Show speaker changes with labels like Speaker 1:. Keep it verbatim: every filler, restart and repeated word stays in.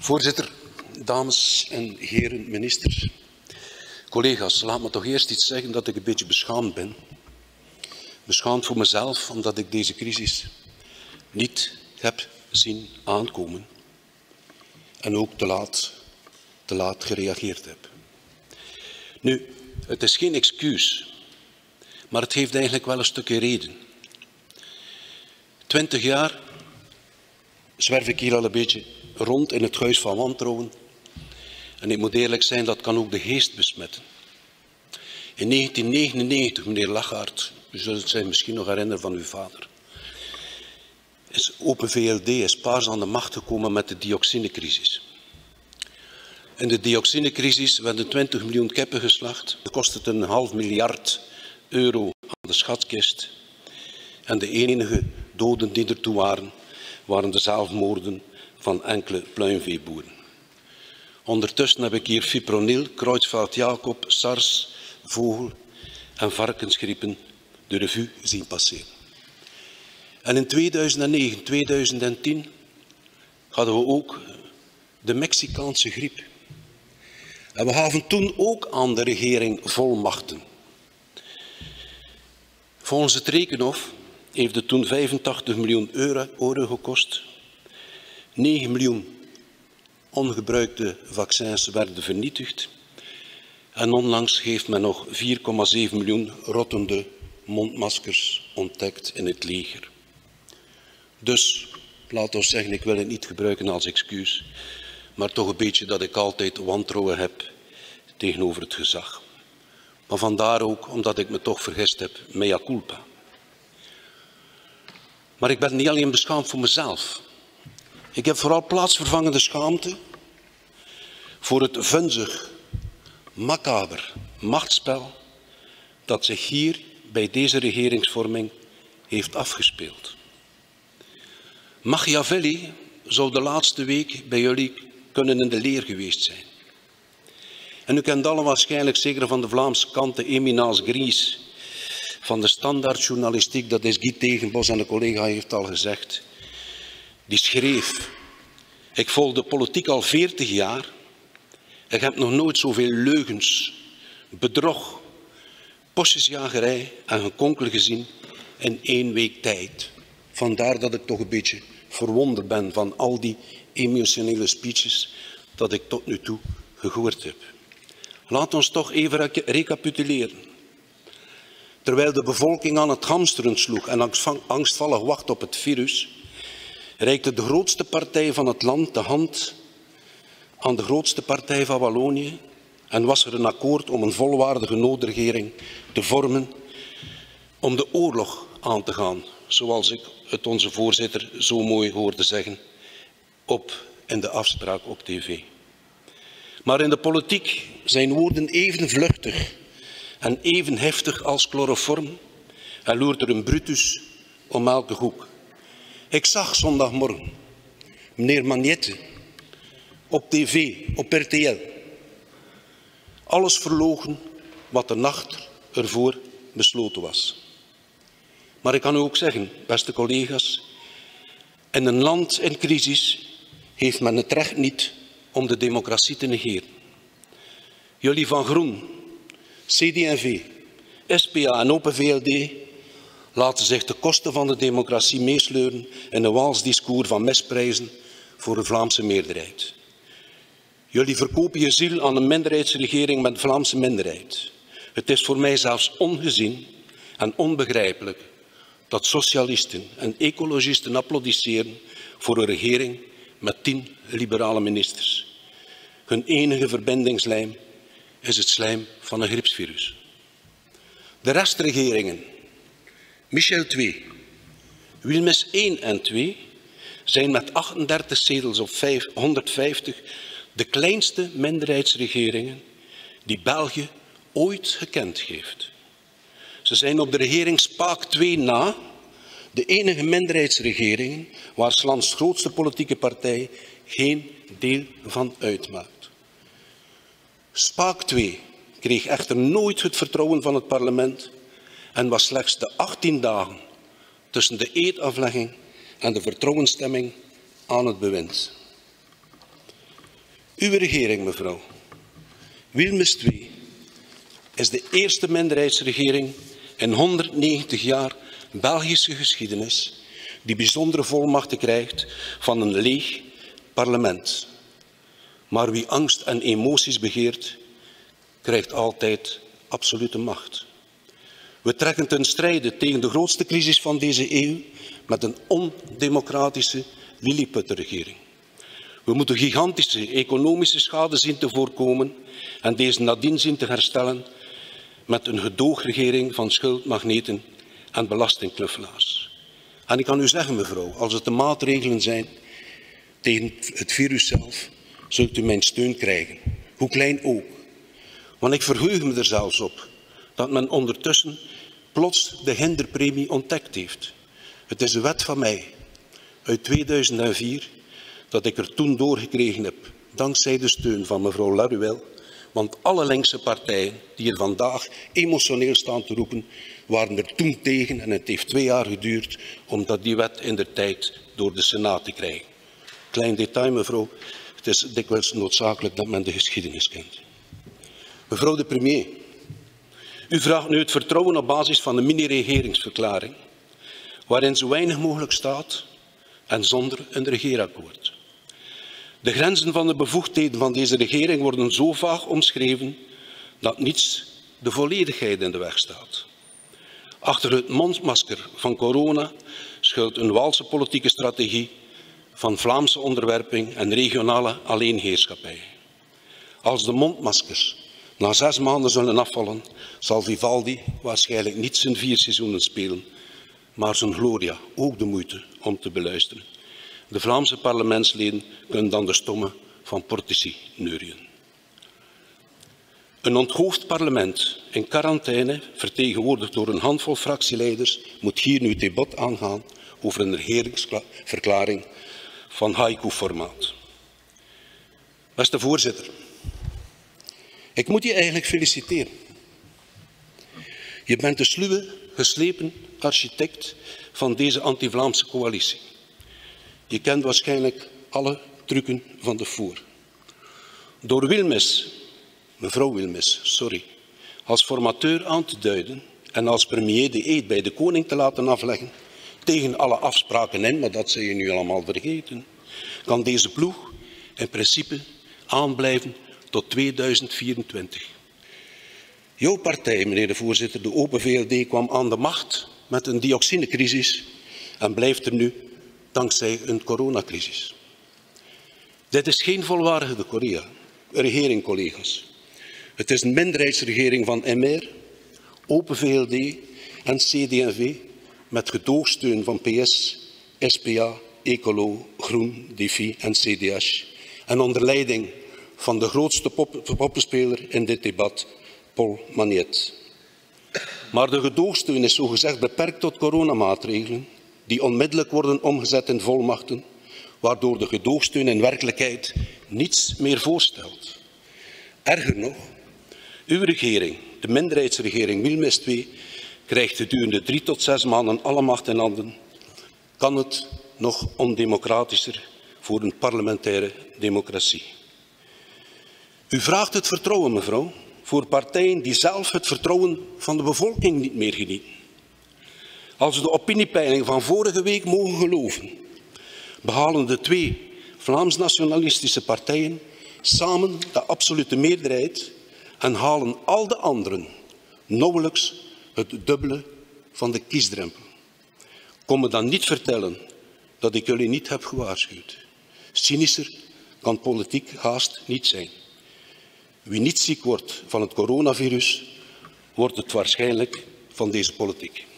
Speaker 1: Voorzitter, dames en heren ministers, collega's, laat me toch eerst iets zeggen dat ik een beetje beschaamd ben. Beschaamd voor mezelf, omdat ik deze crisis niet heb zien aankomen en ook te laat, te laat gereageerd heb. Nu, het is geen excuus, maar het heeft eigenlijk wel een stukje reden. Twintig jaar zwerf ik hier al een beetje rond in het huis van wantrouwen. En ik moet eerlijk zijn, dat kan ook de geest besmetten. In negentien negenennegentig, meneer Lachaert, u zult het zich misschien nog herinneren van uw vader, is Open V L D is paars aan de macht gekomen met de dioxinecrisis. In de dioxinecrisis werden twintig miljoen kippen geslacht. Dat kostte het een half miljard euro aan de schatkist. En de enige doden die ertoe waren, waren de zelfmoorden van enkele pluimveeboeren. Ondertussen heb ik hier fipronil, Creutzfeldt-Jakob, SARS, vogel- en varkensgriepen de revue zien passeren. En in tweeduizend negen, tweeduizend tien hadden we ook de Mexicaanse griep. En we gaven toen ook aan de regering volmachten. Volgens het Rekenhof heeft het toen vijfentachtig miljoen euro gekost. negen miljoen ongebruikte vaccins werden vernietigd. En onlangs heeft men nog vier komma zeven miljoen rottende mondmaskers ontdekt in het leger. Dus, laat ons zeggen, ik wil het niet gebruiken als excuus, maar toch een beetje dat ik altijd wantrouwen heb tegenover het gezag. Maar vandaar ook, omdat ik me toch vergist heb, mea culpa. Maar ik ben niet alleen beschaamd voor mezelf. Ik heb vooral plaatsvervangende schaamte voor het vunzig, macaber machtsspel dat zich hier bij deze regeringsvorming heeft afgespeeld. Machiavelli zou de laatste week bij jullie kunnen in de leer geweest zijn. En u kent allen waarschijnlijk zeker van de Vlaamse kant de Eminence Grise van de standaardjournalistiek, dat is Guy Tegenbos en de collega heeft al gezegd. Die schreef: ik volg de politiek al veertig jaar. Ik heb nog nooit zoveel leugens, bedrog, postjesjagerij en gekonkel gezien in één week tijd. Vandaar dat ik toch een beetje verwonderd ben van al die emotionele speeches dat ik tot nu toe gehoord heb. Laat ons toch even recapituleren. Terwijl de bevolking aan het hamsteren sloeg en angstvallig wacht op het virus, reikte de grootste partij van het land de hand aan de grootste partij van Wallonië en was er een akkoord om een volwaardige noodregering te vormen om de oorlog aan te gaan, zoals ik het onze voorzitter zo mooi hoorde zeggen op, in de afspraak op tv. Maar in de politiek zijn woorden even vluchtig en even heftig als chloroform en loert er een Brutus om elke hoek. Ik zag zondagmorgen meneer Magnette op tv, op R T L. Alles verlogen wat de nacht ervoor besloten was. Maar ik kan u ook zeggen, beste collega's, in een land in crisis heeft men het recht niet om de democratie te negeren. Jullie van Groen, C D en V, S P A en Open V L D laten zich de kosten van de democratie meesleuren in een wals discours van misprijzen voor de Vlaamse meerderheid. Jullie verkopen je ziel aan een minderheidsregering met Vlaamse minderheid. Het is voor mij zelfs ongezien en onbegrijpelijk dat socialisten en ecologisten applaudisseren voor een regering met tien liberale ministers. Hun enige verbindingslijm is het slijm van een griepsvirus. De restregeringen, Michel twee, Wilmes één en twee, zijn met achtendertig zetels op honderdvijftig de kleinste minderheidsregeringen die België ooit gekend heeft. Ze zijn op de regering Spaak twee na de enige minderheidsregeringen waar 's lands grootste politieke partij geen deel van uitmaakt. Spaak twee kreeg echter nooit het vertrouwen van het parlement en was slechts de achttien dagen tussen de eedaflegging en de vertrouwensstemming aan het bewind. Uw regering, mevrouw, Wilmes twee, is de eerste minderheidsregering in honderdnegentig jaar Belgische geschiedenis die bijzondere volmachten krijgt van een leeg parlement. Maar wie angst en emoties begeert, krijgt altijd absolute macht. We trekken ten strijde tegen de grootste crisis van deze eeuw met een ondemocratische Lilliputtenregering. We moeten gigantische economische schade zien te voorkomen en deze nadien zien te herstellen met een gedoogregering van schuldmagneten en belastingknuffelaars. En ik kan u zeggen, mevrouw, als het de maatregelen zijn tegen het virus zelf, zult u mijn steun krijgen, hoe klein ook. Want ik verheug me er zelfs op dat men ondertussen plots de hinderpremie ontdekt heeft. Het is een wet van mij uit tweeduizend vier dat ik er toen doorgekregen heb, dankzij de steun van mevrouw Laruelle. Want alle linkse partijen die er vandaag emotioneel staan te roepen, waren er toen tegen en het heeft twee jaar geduurd om die wet in de tijd door de Senaat te krijgen. Klein detail, mevrouw, het is dikwijls noodzakelijk dat men de geschiedenis kent. Mevrouw de premier, u vraagt nu het vertrouwen op basis van een mini-regeringsverklaring, waarin zo weinig mogelijk staat en zonder een regeerakkoord. De grenzen van de bevoegdheden van deze regering worden zo vaag omschreven dat niets de volledigheid in de weg staat. Achter het mondmasker van corona schuilt een Waalse politieke strategie van Vlaamse onderwerping en regionale alleenheerschappij. Als de mondmaskers na zes maanden zullen afvallen, zal Vivaldi waarschijnlijk niet zijn vier seizoenen spelen, maar zijn Gloria ook de moeite om te beluisteren. De Vlaamse parlementsleden kunnen dan de stomme van Portici neurien. Een onthoofd parlement in quarantaine, vertegenwoordigd door een handvol fractieleiders, moet hier nu het debat aangaan over een regeringsverklaring van haiku-formaat. Beste voorzitter, ik moet je eigenlijk feliciteren. Je bent de sluwe, geslepen architect van deze anti-Vlaamse coalitie. Je kent waarschijnlijk alle trucken van de voor. Door Wilmes, mevrouw Wilmes, sorry, als formateur aan te duiden en als premier de eed bij de koning te laten afleggen, tegen alle afspraken in, maar dat zijn je nu allemaal vergeten, kan deze ploeg in principe aanblijven tot tweeduizend vierentwintig. Jouw partij, meneer de voorzitter, de Open V L D, kwam aan de macht met een dioxinecrisis en blijft er nu dankzij een coronacrisis. Dit is geen volwaardige Korea, regering, collega's. Het is een minderheidsregering van M R, Open V L D en C D en V met gedoogsteun van P S, S P A, Ecolo, Groen, D F I en C D H en onder leiding van de grootste pop poppenspeler in dit debat, Paul Magnet. Maar de gedoogsteun is zogezegd beperkt tot coronamaatregelen die onmiddellijk worden omgezet in volmachten, waardoor de gedoogsteun in werkelijkheid niets meer voorstelt. Erger nog, uw regering, de minderheidsregering Wilmes twee, krijgt gedurende drie tot zes maanden alle macht in handen. Kan het nog ondemocratischer voor een parlementaire democratie? U vraagt het vertrouwen, mevrouw, voor partijen die zelf het vertrouwen van de bevolking niet meer genieten. Als we de opiniepeiling van vorige week mogen geloven, behalen de twee Vlaams-nationalistische partijen samen de absolute meerderheid en halen al de anderen nauwelijks het dubbele van de kiesdrempel. Kom me dan niet vertellen dat ik jullie niet heb gewaarschuwd. Cynischer kan politiek haast niet zijn. Wie niet ziek wordt van het coronavirus, wordt het waarschijnlijk van deze politiek.